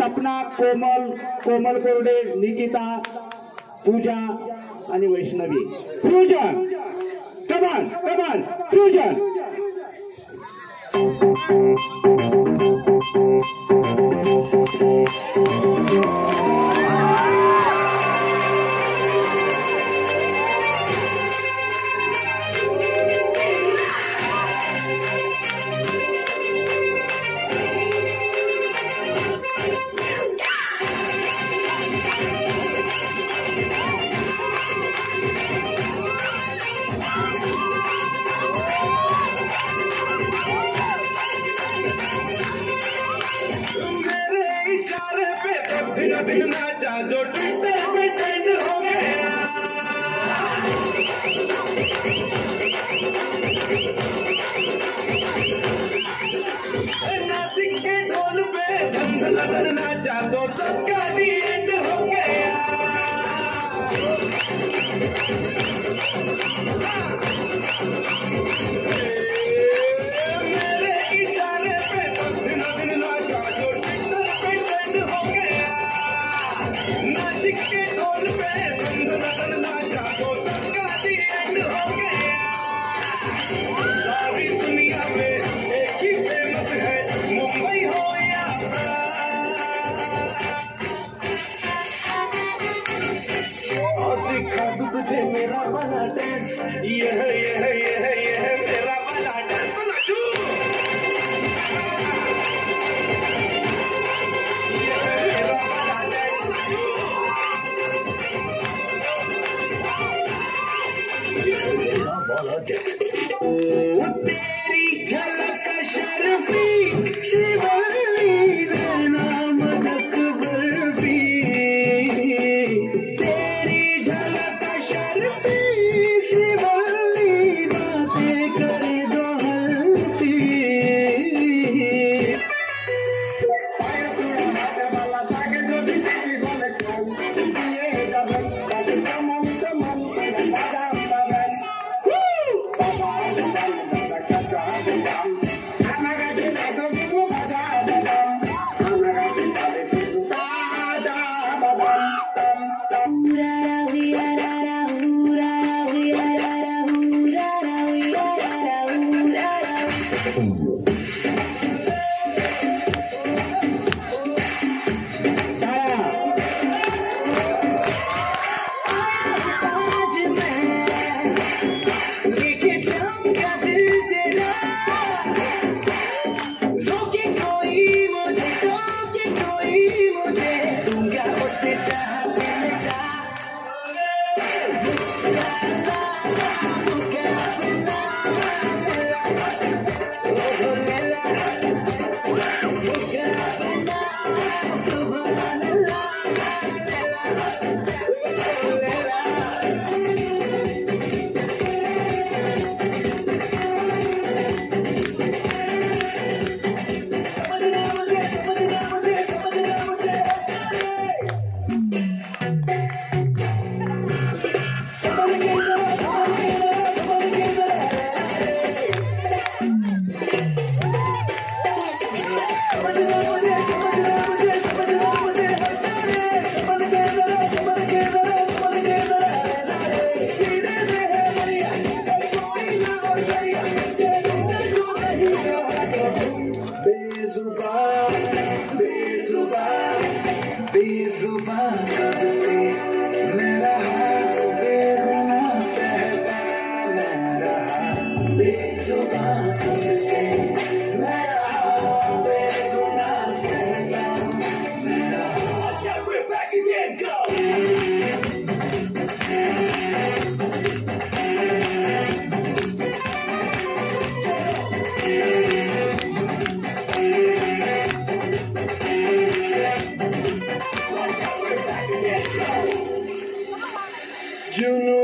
सपना, कोमल, कोमल कोरडे, निकिता, पूजा आणि Vaishnavi. Fusion, come on come on, fusion. दिन नाचा जो ट्विटर पे ट्रेंड हो गया, नासिक के ढोल पे धन धन नाचा तो सबका दी एंड हो गया. मेरे इशारे पे दिन दिन नाचा जो ट्विटर पे ट्रेंड हो गया, नासिक के ढोल पे धन नाचा तो सबका दी एंड हो गया. सारी दुनिया में एक ही फेमस है, मुंबई हो या और दिखा दूं तुझे मेरा वाला डांस. यह मेरा वाला डांस. तेरी झलक शर्फी शिवली नाम मदक बर्फी, तेरी झलक शर्फी शिवली बातें करे दो हल्फी. Junior